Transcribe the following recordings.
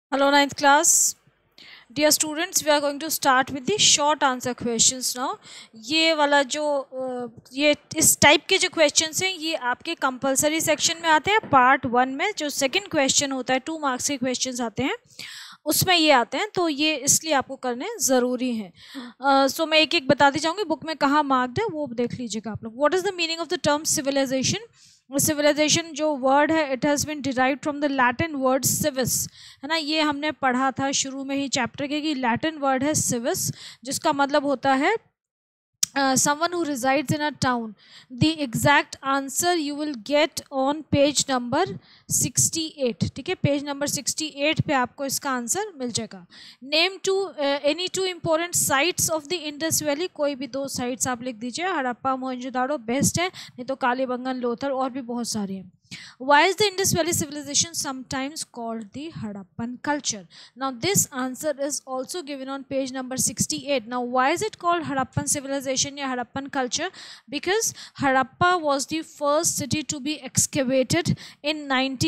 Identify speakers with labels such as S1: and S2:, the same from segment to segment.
S1: Hello, ninth class. Dear students, we are going to start with the short answer questions now. ये वाला जो ये इस type के जो क्वेश्चंस हैं ये आपके कंपलसरी सेक्शन में आते हैं पार्ट 1 में। जो सेकंड क्वेश्चन होता है 2 मार्क्स के क्वेश्चंस आते हैं उसमें ये आते हैं, तो ये इसलिए आपको करने ज़रूरी हैं। सो मैं एक एक बताती जाऊँगी, बुक में कहाँ मार्क्ड है वो देख लीजिएगा आप लोग। What is the meaning of the term civilization? Civilization जो वर्ड है it has been derived from the Latin word civis, है ना। ये हमने पढ़ा था शुरू में ही चैप्टर के कि लैटिन वर्ड है सिविस, जिसका मतलब होता है someone who resides in a town. The exact answer you will get on page number 68. ठीक है, पेज नंबर 68 पे आपको इसका आंसर मिल जाएगा। Name two any two important sites of the Indus valley. कोई भी 2 साइट्स आप लिख दीजिए। हड़प्पा मोहनजोदाड़ो बेस्ट है, नहीं तो कालीबंगन लोथल और भी बहुत सारे हैं। Why is the Indus Valley civilization sometimes called the Harappan culture? Now this answer is also given on page number 68. Now why is it called Harappan civilization or Harappan culture? Because Harappa was the first city to be excavated in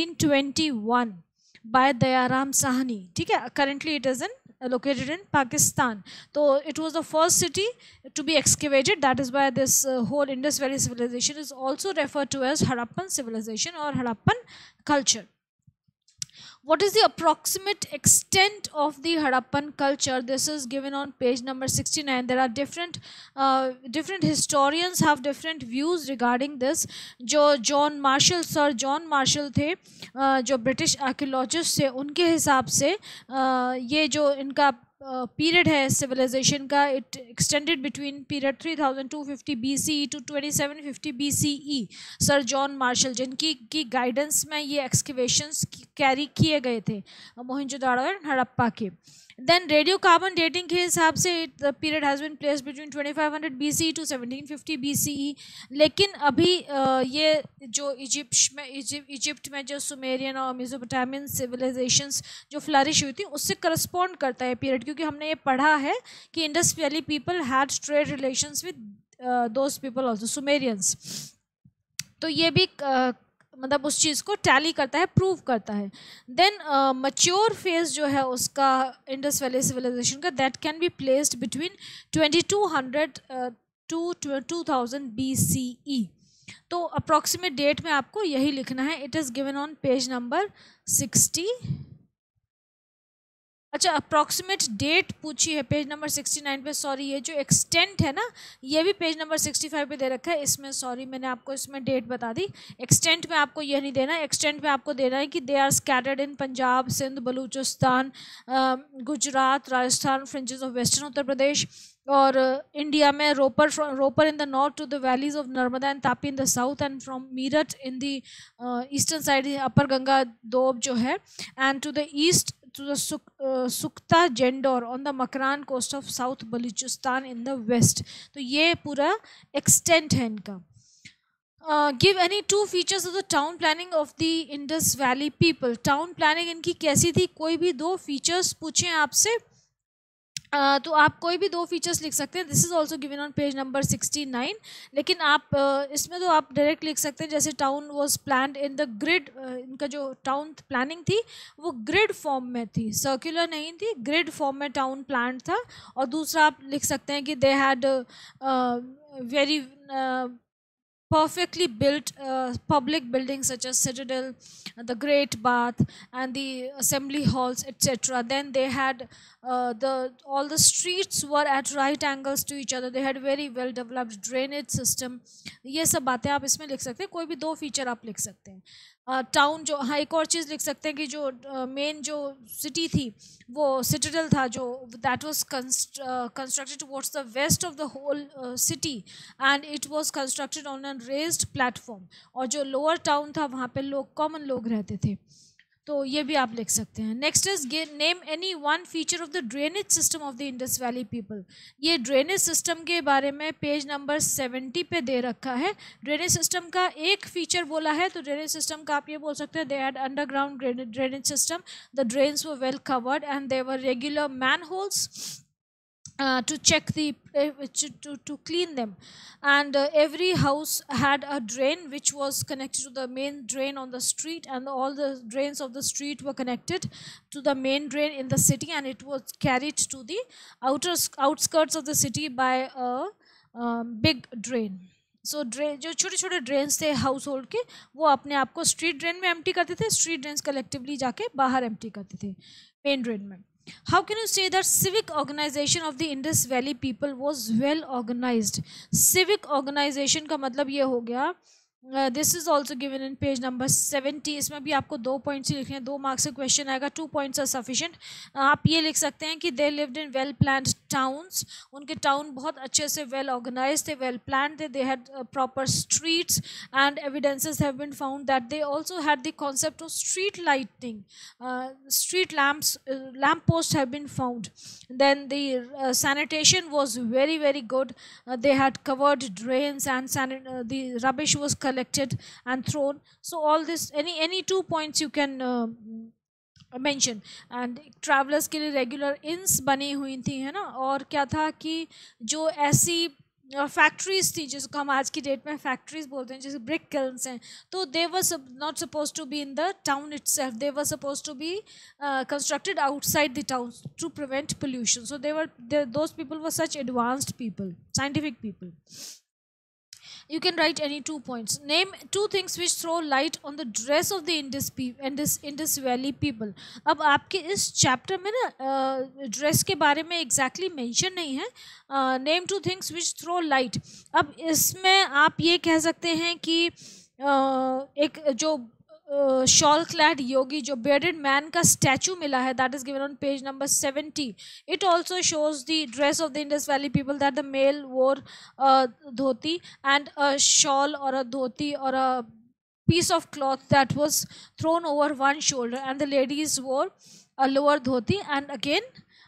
S1: 1921 by Dayaram Sahni. ठीक है, currently it is located in Pakistan. So it was the first city to be excavated. That is why this whole Indus Valley civilization is also referred to as Harappan civilization or Harappan culture. What is the approximate extent of the Harappan culture? This is given on page number 69. There are different historians have different views regarding this. जो sir John Marshall थे, जो British archaeologist थे, उनके हिसाब से ये जो इनका पीरियड है सिविलाइजेशन का, it extended between period 3250 BCE to 2750 BCE। Sir John Marshall जिनकी की गाइडेंस में ये एक्सकेवेशंस कैरी किए गए थे मोहनजोदाड़ो एंड हड़प्पा के। देन रेडियो कार्बन डेटिंग के हिसाब से the period has been placed between 2500 BCE to 1750 BCE। लेकिन अभी ये जो इजिप्ट में जो सुमेरियन और मेसोपोटामियन सिविलाइजेशंस जो फ्लरिश हुई थी उससे करस्पॉन्ड करता है पीरियड, क्योंकि हमने ये पढ़ा है कि Indus valley people had trade relations with those people also Sumerians. तो ये भी मतलब उस चीज़ को टैली करता है, प्रूव करता है। देन मच्योर फेज जो है उसका इंडस वैली सिविलाइजेशन का, that can be placed between 2200 to 2000 BCE। तो अप्रॉक्सीमेट डेट में आपको यही लिखना है। It is given on page number 60। अच्छा, अप्रॉक्सीमेट डेट पूछी है पेज नंबर 69 पे। सॉरी, ये जो एक्सटेंट है ना ये भी पेज नंबर 65 पे दे रखा है। इसमें सॉरी मैंने आपको इसमें डेट बता दी। एक्सटेंट में आपको ये नहीं देना, एक्सटेंट में आपको देना है कि they are scattered in Punjab, Sindh, Baluchistan, Gujarat, Rajasthan, fringes of western Uttar Pradesh, और इंडिया में Ropar in the north to the valleys of Narmada and Tapi in the south, and from Meerut in the eastern side upper Ganga doab जो है, and to the east to the Sukta Jendor on the Makran coast of South Baluchistan in the west। तो ये पूरा extent है इनका। Give any 2 features of the town planning of the Indus Valley people। town planning इनकी कैसी थी? कोई भी 2 features पूछें आपसे तो आप कोई भी 2 फीचर्स लिख सकते हैं। This is also given on page number 69। लेकिन आप इसमें तो आप डायरेक्ट लिख सकते हैं, जैसे town was planned in the grid. इनका जो टाउन प्लानिंग थी वो ग्रिड फॉर्म में थी, सर्कुलर नहीं थी, ग्रिड फॉर्म में टाउन प्लान था। और दूसरा आप लिख सकते हैं कि they had very perfectly built public buildings such as Citadel, the Great Bath, and the assembly halls, etc. Then they had all the streets were at right angles to each other. They had very well developed drainage system। ये सब बातें आप इसमें लिख सकते हैं। कोई भी 2 फीचर आप लिख सकते हैं। टाउन जो, हाँ एक और चीज़ लिख सकते हैं कि जो मेन जो सिटी थी वो सिटाडेल था, जो that was constructed towards the west of the whole city, and it was constructed on a raised platform. और जो लोअर टाउन था वहाँ पे लोग, कॉमन लोग रहते थे। तो ये भी आप लिख सकते हैं। Next is name any 1 feature of the drainage system of the Indus valley people. ये ड्रेनेज सिस्टम के बारे में पेज नंबर 70 पे दे रखा है। ड्रेनेज सिस्टम का एक फीचर बोला है, तो ड्रेनेज सिस्टम का आप ये बोल सकते हैं, they had underground drainage system, the drains were well covered and they were regular manholes to check the to clean them, and every house had a drain which was connected to the main drain on the street, and all the drains of the street were connected to the main drain in the city, and it was carried to the outskirts of the city by a big drain. So drain जो छोटे छोटे drains थे house hold के, वो अपने आप को street drain में एम्प्टी करते थे, स्ट्रीट ड्रेन्स कलेक्टिवली जाके बाहर एम्प्टी करते थे मेन ड्रेन में. How can you say that civic organization of the Indus Valley people was well organized? Civic organization का मतलब ये हो गया, this is also given in page number 70. इसमें भी आपको 2 पॉइंट्स ही लिखने हैं, 2 मार्क्स से क्वेश्चन आएगा. 2 पॉइंट्स आर सफिशिएंट. आप ये लिख सकते हैं कि they lived in well planned towns. उनके टाउन बहुत अच्छे से वेल ऑर्गेनाइज थे, वेल प्लान्ड थे. They had proper streets and evidences have been found that they also had the concept of street lighting. Street lamps, lamp post have been found. Then the sanitation was very very good. They had covered drains and the rubbish was collected and thrown. So all this, any 2 points you can mention. And travelers के लिए regular इंस बनी हुई थी, है ना. और क्या था कि जो ऐसी फैक्ट्रीज थी जिसको हम आज की डेट में फैक्ट्रीज बोलते हैं, जैसे ब्रिक किल्न्स हैं, तो they were not suppose to be in the town itself. They were suppose to be constructed outside the town to prevent pollution. So those people were such advanced people, scientific people. You can write any 2 points. Name 2 things which throw light on the dress of the Indus Valley people. अब आपके इस chapter में ना dress के बारे में exactly mention नहीं है. Name 2 things which throw light. अब इसमें आप ये कह सकते हैं कि एक जो शॉल क्लैड योगी, जो बेयर्डेड मैन का स्टैचू मिला है, that is given on page number 70. It also shows the dress of the Indus valley people that the male wore dhoti and a shawl और अ धोती और a piece of cloth that was thrown over one shoulder, and the ladies wore a lower dhoti and again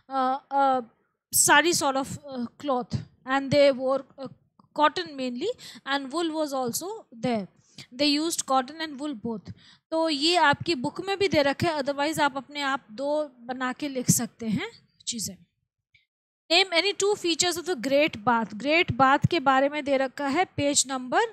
S1: a sari sort of cloth, and they wore cotton mainly, and wool was also there. They used cotton and wool both. तो ये आपकी book में भी दे रखे हैं, otherwise आप अपने आप 2 बना के लिख सकते हैं चीज़ें. Name any 2 features of the great bath. Great bath के बारे में दे रखा है पेज नंबर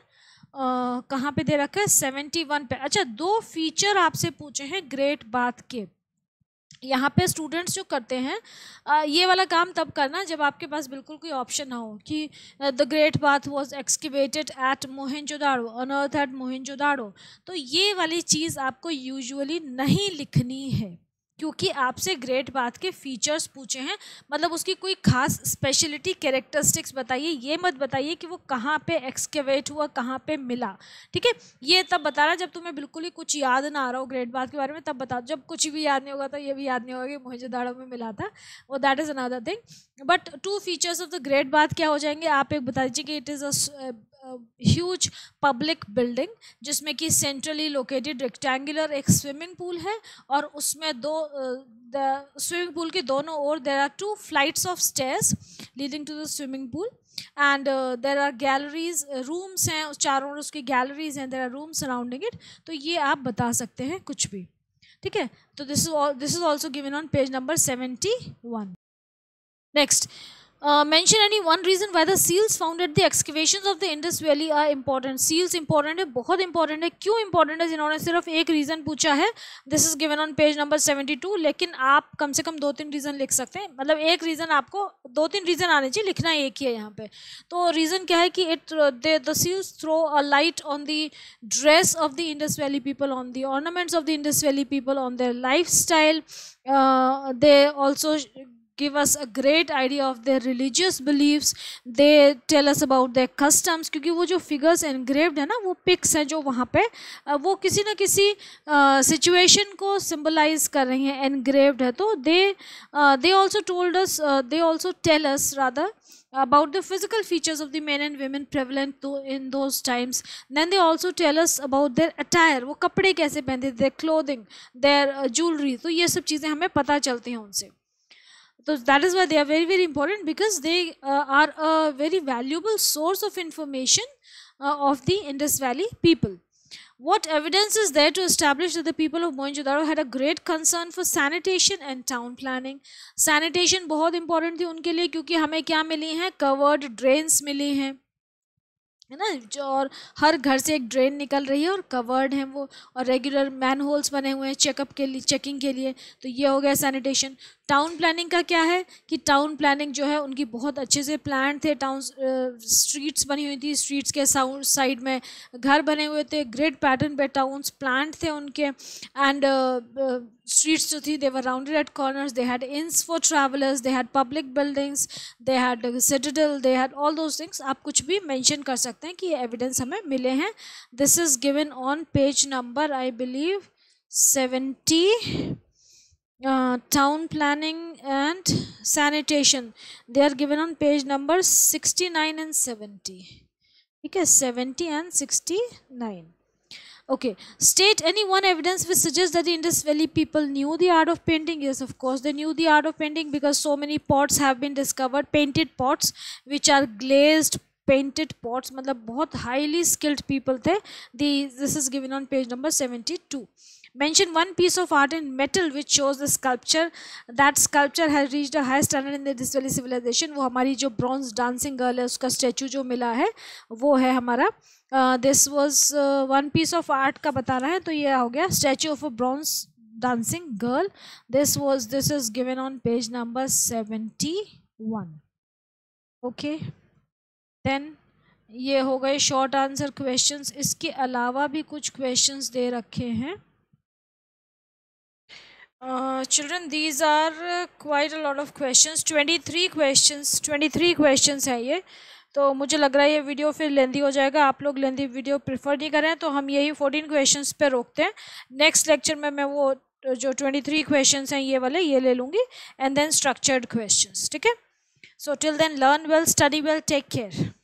S1: कहाँ पे दे रखा है, 71 पे. अच्छा, 2 फीचर आपसे पूछे हैं ग्रेट बाथ के. यहाँ पे स्टूडेंट्स जो करते हैं ये वाला काम तब करना जब आपके पास बिल्कुल कोई ऑप्शन ना हो कि the great bath was excavated at Mohenjodaro, unearth at Mohenjodaro. तो ये वाली चीज़ आपको यूजुअली नहीं लिखनी है, क्योंकि आपसे ग्रेट बाथ के फीचर्स पूछे हैं. मतलब उसकी कोई खास स्पेशलिटी, कैरेक्टरिस्टिक्स बताइए, ये मत बताइए कि वो कहाँ पे एक्सकेवेट हुआ, कहाँ पे मिला. ठीक है, ये तब बता रहा जब तुम्हें बिल्कुल ही कुछ याद ना आ रहा हो ग्रेट बाथ के बारे में, तब बता. जब कुछ भी याद नहीं होगा तो ये भी याद नहीं होगा कि मोहनजोदाड़ो में मिला था, वो that is another thing. But 2 features of the great bath क्या हो जाएंगे, आप एक बता दीजिए कि it is a huge public building जिसमें कि सेंट्रली लोकेटेड रेक्टेंगुलर एक स्विमिंग पूल है, और उसमें 2 स्विमिंग पूल के दोनों ओर there are 2 flights of stairs leading to the swimming pool, and there are galleries, rooms हैं चारों ओर, उसकी गैलरीज हैं, there are rooms surrounding it. तो ये आप बता सकते हैं कुछ भी. ठीक है, तो this is also given on page number 71. Next, mention any one reason why the seals found at the excavations of the Indus Valley are important. seals important है, बहुत important है. क्यों important है, जिन्होंने सिर्फ एक रीज़न पूछा है. This is given on page number 72, लेकिन आप कम से कम 2-3 रीज़न लिख सकते हैं. मतलब एक रीज़न आपको 2-3 रीज़न आने चाहिए, लिखना एक ही है यहाँ पे. तो रीज़न क्या है कि the seals throw a light on the dress of the Indus Valley people, on the ornaments of the Indus Valley people, on their lifestyle. They also give us a great idea of their religious beliefs. They tell us about their customs, क्योंकि वो जो figures engraved है ना, वो pics हैं जो वहाँ पे वो किसी न किसी situation को symbolize कर रही हैं, engraved है. तो they also told us, they also tell us rather about the physical features of the men and women prevalent in those times. Then they also tell us about their attire, वो कपड़े कैसे पहनते थे, their clothing, their jewelry. तो ये सब चीज़ें हमें पता चलती हैं उनसे. So that is why they are very very important, because they are a very valuable source of information of the Indus Valley people. What evidence is there to establish that the people of Mohenjo-daro had a great concern for sanitation and town planning? Sanitation बहुत important थी उनके लिए, क्योंकि हमें क्या मिली हैं, covered drains मिली हैं, है ना, जो और हर घर से एक ड्रेन निकल रही है और कवर्ड है वो, और रेगुलर मैन होल्स बने हुए हैं चेकअप के लिए, चेकिंग के लिए, तो ये हो गया सैनिटेशन। टाउन प्लानिंग का क्या है कि टाउन प्लानिंग जो है उनकी बहुत अच्छे से प्लान थे, टाउन स्ट्रीट्स बनी हुई थी, स्ट्रीट्स के साइड में घर बने हुए थे, ग्रिड पैटर्न पे टाउन्स प्लान थे उनके, एंड streets जो थी they were rounded at corners, they had inns for travelers, they had public buildings, they had citadel, they had all those things। आप कुछ भी mention कर सकते हैं कि ये evidence हमें मिले हैं। This is given on page number I believe 70, town planning and sanitation, they are given on page number 69 and 70, ठीक है, 70 and 69। Okay, state any one evidence which suggests that the Indus Valley people knew the art of painting. Yes, of course they knew the art of painting, because so many pots have been discovered, painted pots which are glazed painted pots, मतलब बहुत highly skilled people थे। This is given on page number 72। Mention one piece of art in metal which shows the sculpture that sculpture has reached a high standard in the Indus Valley civilization। वो हमारी जो bronze dancing girl है उसका statue जो मिला है वो है हमारा, this was one piece of art का बता रहा है, तो ये हो गया statue of a bronze dancing girl. This is given on page number 71। Okay, then ये हो गए शॉर्ट आंसर क्वेश्चंस। इसके अलावा भी कुछ क्वेश्चंस दे रखे हैं children, these are quite a lot of questions, 23 questions है ये, तो मुझे लग रहा है ये वीडियो फिर लेंदी हो जाएगा, आप लोग लेंदी वीडियो प्रेफर नहीं करें, तो हम यही 14 क्वेश्चंस पे रोकते हैं। नेक्स्ट लेक्चर में मैं वो जो 23 क्वेश्चंस हैं ये वाले ये ले लूँगी, एंड देन स्ट्रक्चर्ड क्वेश्चंस, ठीक है। So till then learn well, study well, take care.